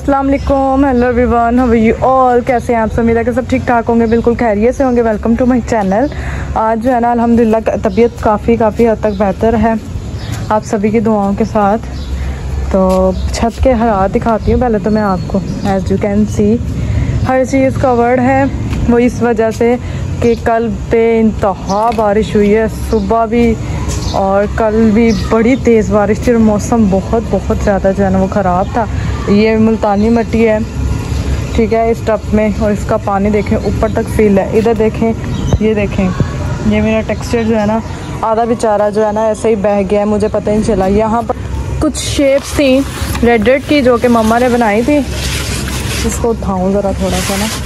अस्सलाम वालेकुम, hello everyone, how are you all. कैसे हैं आप सब? उम्मीद है कि सब ठीक ठाक होंगे, बिल्कुल खैरियत से होंगे। Welcome to my channel. आज जो है ना अल्हम्दुलिल्लाह तबीयत काफ़ी हद तक बेहतर है आप सभी की दुआओं के साथ। तो छत के हालात दिखाती हूँ पहले तो मैं आपको। एज यू कैन सी हर चीज़ कवर्ड है, वो इस वजह से कि कल पे इंतहा बारिश हुई है, सुबह भी और कल भी बड़ी तेज़ बारिश थी और मौसम बहुत ज़्यादा जो है ना वो ख़राब था। ये मुल्तानी मिट्टी है, ठीक है, इस टब में, और इसका पानी देखें ऊपर तक फील है। इधर देखें, ये देखें, ये मेरा टेक्सचर जो है ना आधा बेचारा जो है ना ऐसे ही बह गया है, मुझे पता ही नहीं चला। यहाँ पर कुछ शेप्स थी रेड की जो कि मम्मा ने बनाई थी। इसको उठाऊँ ज़रा थोड़ा सा ना,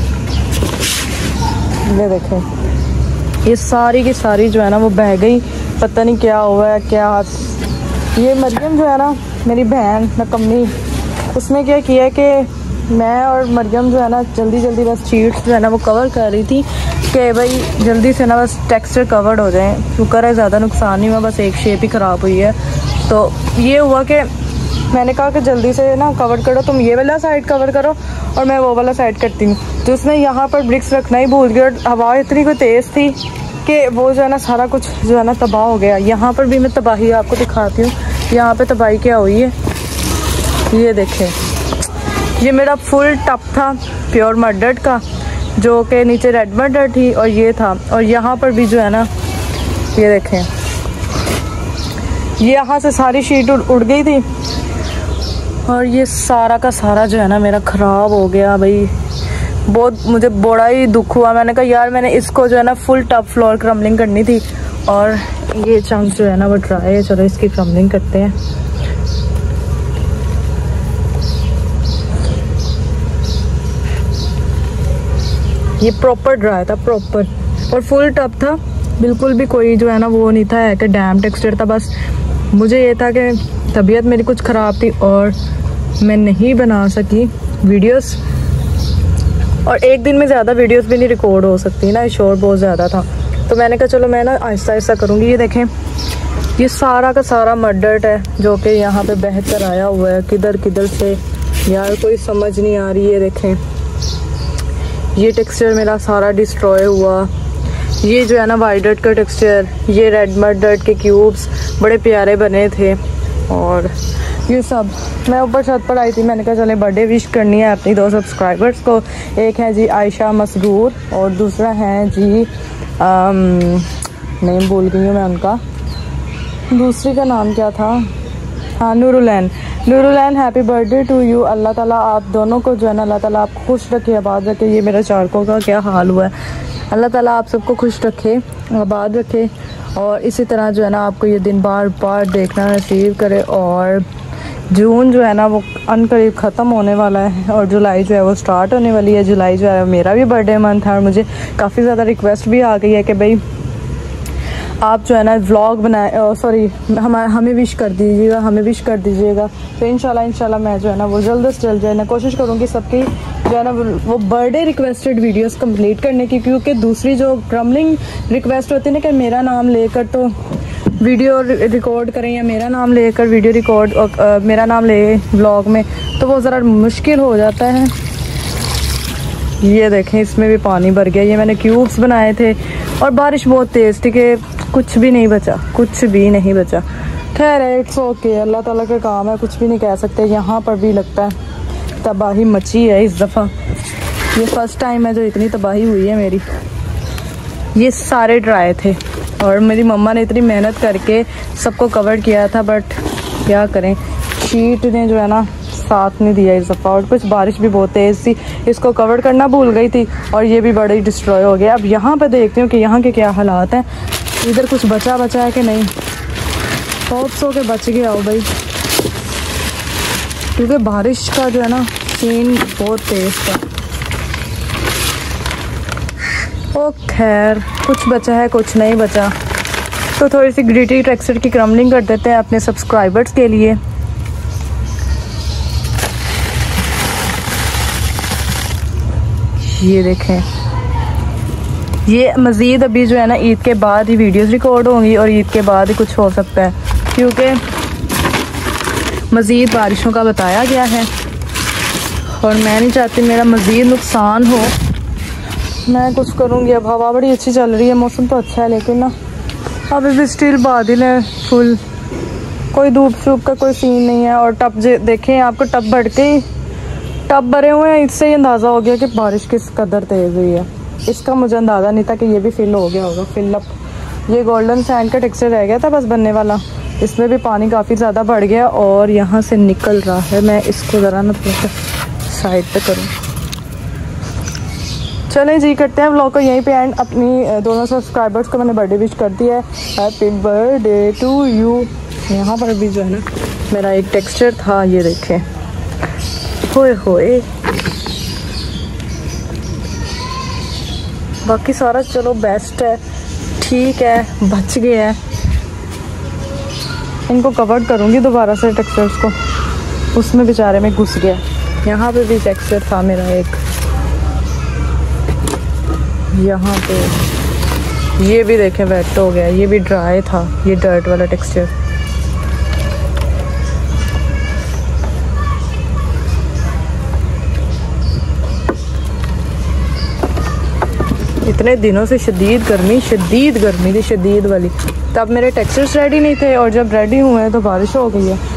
ये देखें, ये सारी की सारी जो है ना वो बह गई, पता नहीं क्या हुआ है क्या। ये मरियम जो है ना मेरी बहन नकम्मी, उसने क्या किया कि मैं और मरियम जो है ना जल्दी बस शीट्स जो है ना वो कवर कर रही थी कि भाई जल्दी से ना बस टेक्सचर कवर्ड हो जाए। शुक्र है ज़्यादा नुकसान नहीं हुआ, बस एक शेप ही ख़राब हुई है। तो ये हुआ कि मैंने कहा कि जल्दी से ना कवर करो, तुम ये वाला साइड कवर करो और मैं वो वाला साइड करती हूँ। तो उसने यहाँ पर ब्रिक्स रखना ही भूल गया और हवा इतनी कोई तेज़ थी कि वो जो है ना सारा कुछ जो है ना तबाह हो गया। यहाँ पर भी मैं तबाही आपको दिखाती हूँ, यहाँ पे तबाही क्या हुई है। ये देखें, ये मेरा फुल टब था प्योर मर्डर्ड का, जो कि नीचे रेड मर्डर्ड थी और ये था। और यहाँ पर भी जो है ना ये देखें, ये यहाँ से सारी शीट उड़ गई थी और ये सारा का सारा जो है ना मेरा ख़राब हो गया। भाई बहुत मुझे बड़ा ही दुख हुआ। मैंने कहा यार मैंने इसको जो है ना फुल टब फ्लोर क्रम्बलिंग करनी थी और ये चंक जो है ना वो ड्राई है। चलो इसकी क्रम्बलिंग करते हैं। ये प्रॉपर ड्राई था, प्रॉपर, और फुल टब था, बिल्कुल भी कोई जो है ना वो नहीं था है कि डैम टेक्सचर था। बस मुझे ये था कि तबीयत मेरी कुछ ख़राब थी और मैं नहीं बना सकी वीडियोस, और एक दिन में ज़्यादा वीडियोस भी नहीं रिकॉर्ड हो सकती ना, शोर बहुत ज़्यादा था। तो मैंने कहा चलो मैं ना आहिस्ता करूँगी। ये देखें, ये सारा का सारा मर्डर्ड है जो कि यहाँ पे बह कर आया हुआ है किधर से, यार कोई समझ नहीं आ रही है। देखें, ये टेक्सचर मेरा सारा डिस्ट्रॉय हुआ। ये जो है ना वाइट का टेक्सचर, ये रेड मर्डर्ड के क्यूब्स बड़े प्यारे बने थे। और ये सब मैं ऊपर छत पर आई थी, मैंने कहा चले बर्थडे विश करनी है अपनी 2 सब्सक्राइबर्स को। एक है जी आयशा मसरूर और दूसरा है जी नेम भूल गई हूँ मैं उनका, दूसरी का नाम क्या था, हाँ Noorulain. Happy birthday to you. अल्लाह ताला आप दोनों को जो है ना अल्लाह ताला आप खुश रखे, आबाद रखे। ये मेरा चारकों का क्या हाल हुआ है, अल्लाह ताला आप सबको खुश रखे, आबाद रखे, और इसी तरह जो है ना आपको ये दिन बार बार देखना नसीब करे। और जून जो है ना वो अनकरीब ख़त्म होने वाला है और जुलाई जो है वो स्टार्ट होने वाली है। जुलाई जो है मेरा भी बर्थडे मंथ है और मुझे काफ़ी ज़्यादा रिक्वेस्ट भी आ गई है कि भाई आप जो है ना व्लॉग बनाए, सॉरी हमें विश कर दीजिएगा। तो इंशाल्लाह मैं जो है ना वो जल्द से जल्द जो है ना कोशिश करूँगी सबकी जो है ना वो बर्थडे रिक्वेस्टेड वीडियोस कंप्लीट करने की। क्योंकि दूसरी जो क्रम्बलिंग रिक्वेस्ट होती है ना कि मेरा नाम लेकर तो वीडियो रिकॉर्ड करें या मेरा नाम लेकर वीडियो रिकॉर्ड मेरा नाम ले व्लॉग में, तो वो ज़रा मुश्किल हो जाता है। ये देखें, इसमें भी पानी भर गया। ये मैंने क्यूब्स बनाए थे और बारिश बहुत तेज़ थी कि कुछ भी नहीं बचा। खैर इट्स ओके, अल्लाह ताला का काम है, कुछ भी नहीं कह सकते। यहाँ पर भी लगता है तबाही मची है इस दफ़ा। ये फर्स्ट टाइम है जो इतनी तबाही हुई है मेरी। ये सारे ड्राई थे और मेरी मम्मा ने इतनी मेहनत करके सबको कवर किया था, बट क्या करें, शीट ने जो है ना साथ नहीं दिया इस दफ़ा। और कुछ बारिश भी बहुत तेज़ थी, इसको कवर करना भूल गई थी और ये भी बड़ी डिस्ट्रॉय हो गया। अब यहाँ पे देखती हूँ कि यहाँ के क्या हालात हैं, इधर कुछ बचा है कि नहीं। होप सो के बच गया हो भाई, क्योंकि बारिश का जो है ना सीन बहुत तेज़ था। ओ खैर, कुछ बचा है कुछ नहीं बचा, तो थोड़ी सी ग्लिटरी टेक्सचर की क्रम्बलिंग कर देते हैं अपने सब्सक्राइबर्स के लिए। ये देखें, ये मज़ीद अभी जो है ना ईद के बाद ही वीडियोस रिकॉर्ड होंगी और ईद के बाद ही कुछ हो सकता है, क्योंकि मज़ीद बारिशों का बताया गया है। और मैं नहीं चाहती मेरा मज़ीद नुकसान हो। मैं कुछ करूँगी। अब हवा बड़ी अच्छी चल रही है, मौसम तो अच्छा है, लेकिन ना अभी भी स्टिल बादल है फुल, कोई धूप शूप का कोई सीन नहीं है। और टब देखें, आपको टब भर के ही टब भरे हुए हैं, इससे ही अंदाज़ा हो गया कि बारिश किस कदर तेज़ हुई है। इसका मुझे अंदाज़ा नहीं था कि ये भी फिल हो गया होगा, फिल अप। ये गोल्डन सैंड का टेक्सचर रह गया था बस बनने वाला, इसमें भी पानी काफ़ी ज़्यादा बढ़ गया और यहाँ से निकल रहा है। मैं इसको ज़रा ना थोड़ा साइड पे करूँ। चलें जी, करते हैं व्लॉग को यहीं पे एंड। अपनी दोनों सब्सक्राइबर्स को मैंने बर्थडे विश कर दिया है, हैप्पी बर्थडे टू यू। यहाँ पर भी जो है ना मेरा एक टेक्सचर था, ये देखें, होए होए। बाकी सारा चलो बेस्ट है, ठीक है, बच गया है। इनको कवर करूँगी दोबारा से टेक्सचर्स को, उसमें बेचारे में घुस गया। यहाँ पे भी टेक्सचर था मेरा एक, यहाँ पे ये भी देखें वेट हो गया, ये भी ड्राई था, ये डर्ट वाला टेक्सचर। इतने दिनों से शदीद गर्मी थी, शदीद वाली। तब मेरे टेक्सचर्स रेडी नहीं थे और जब रेडी हुए हैं तो बारिश हो गई है।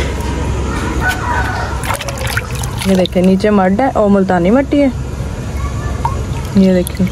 ये देखें नीचे मड है और मुल्तानी मिट्टी है, ये देखिए।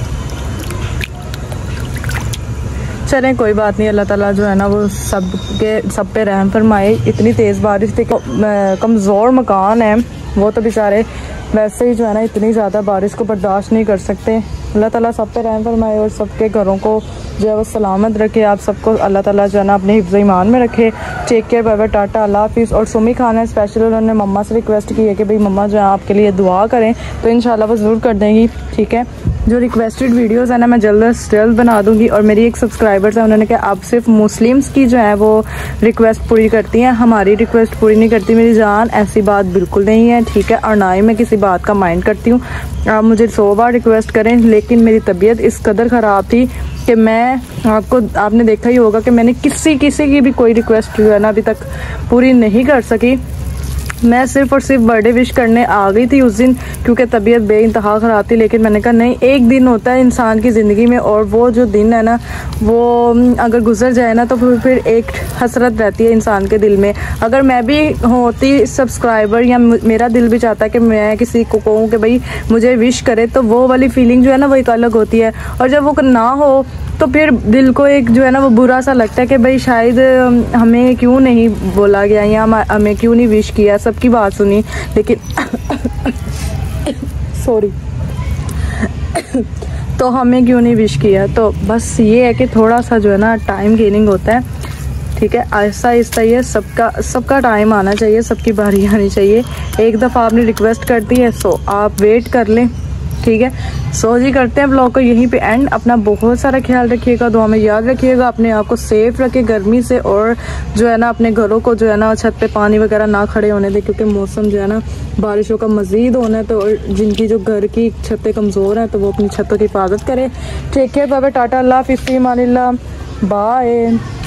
चलें कोई बात नहीं, अल्लाह ताला जो है ना वो सब पे रहम फरमाए। इतनी तेज़ बारिश थी, कमज़ोर मकान है वो तो बेचारे वैसे ही जो है ना इतनी ज़्यादा बारिश को बर्दाश्त नहीं कर सकते। अल्लाह ताला सब पे रहम फरमाए और सबके घरों को जो है वो सलामत रखे। आप सबको अल्लाह ताला जो है ना अपने हिफ्ज़ ईमान में रखे। Take care, bye bye, tata, अल्लाह हाफिज़। और सुमी खान है स्पेशल, उन्होंने मम्मा से रिक्वेस्ट की है कि भाई मम्मा जो है आपके लिए दुआ करें, तो इंशाल्लाह वो ज़रूर कर देंगी, ठीक है। जो रिक्वेस्टेड वीडियोस है ना मैं जल्द से जल्द बना दूंगी। और मेरी एक सब्सक्राइबर्स है, उन्होंने कहा आप सिर्फ मुस्लिम्स की जो है वो रिक्वेस्ट पूरी करती हैं, हमारी रिक्वेस्ट पूरी नहीं करती। मेरी जान ऐसी बात बिल्कुल नहीं है, ठीक है, और ना ही मैं किसी बात का माइंड करती हूँ। आप मुझे 100 बार रिक्वेस्ट करें, लेकिन मेरी तबीयत इस कदर ख़राब थी कि आपने देखा ही होगा कि मैंने किसी की भी कोई रिक्वेस्ट जो है ना अभी तक पूरी नहीं कर सकी। मैं सिर्फ और सिर्फ बर्थडे विश करने आ गई थी उस दिन, क्योंकि तबीयत बेइंतहा ख़राब थी। लेकिन मैंने कहा नहीं, एक दिन होता है इंसान की ज़िंदगी में, और वो जो दिन है ना वो अगर गुजर जाए ना तो फिर एक हसरत रहती है इंसान के दिल में। अगर मैं भी होती सब्सक्राइबर या मेरा दिल भी चाहता है कि मैं किसी को कहूँ कि भाई मुझे विश करे, तो वो वाली फीलिंग जो है ना वो एक अलग होती है। और जब वो ना हो तो फिर दिल को एक जो है ना वो बुरा सा लगता है कि भाई शायद हमें क्यों नहीं बोला गया या हमें क्यों नहीं विश किया। सबकी बात सुनी लेकिन सॉरी तो हमें क्यों नहीं विश किया। तो बस ये है कि थोड़ा सा जो है ना टाइम गेनिंग होता है, ठीक है, आहिस्ता आहिस्ता ये सबका टाइम आना चाहिए, सबकी बारी आनी चाहिए। एक दफ़ा आपने रिक्वेस्ट कर दी है, सो आप वेट कर लें, ठीक है। सो जी करते हैं ब्लॉग को यहीं पे एंड। अपना बहुत सारा ख्याल रखिएगा, दुआ में याद रखिएगा, अपने आप को सेफ रखें गर्मी से, और जो है ना अपने घरों को जो है ना छत पे पानी वगैरह ना खड़े होने दें, क्योंकि मौसम जो है ना बारिशों का मज़ीद होना है। तो जिनकी जो घर की छतें कमज़ोर हैं तो वो अपनी छतों की हिफाजत करें। Take care, bye bye, tata, अल्लाह हाफिज़, फ़ी अमानिल्लाह, बाय।